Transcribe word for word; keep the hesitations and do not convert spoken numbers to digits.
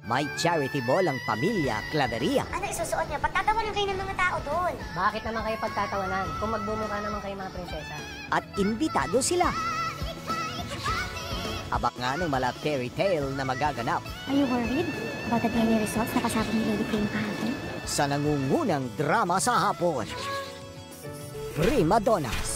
May charity ball ang pamilya Claveria. Ano isusuot niyo? Pagtatawanan kayo ng mga tao doon. Bakit naman kayo pagtatawanan kung magbumukha naman kayo mga prinsesa? At imbitado sila. Abak nga ng mala fairy tale na magaganap Are you worried about the D N A results na pasabog ni Lady Queen kahapon? sa nangungunang drama sa hapon. Prima Donnas.